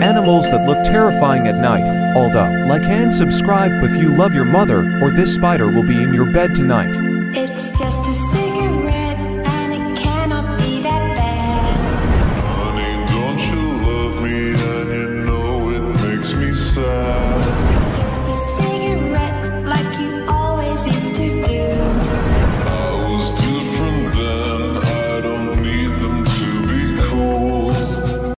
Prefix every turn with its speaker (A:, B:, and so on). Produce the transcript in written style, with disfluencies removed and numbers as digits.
A: animals that look terrifying at night. Although, like and subscribe if you love your mother, or this spider will be in your bed tonight.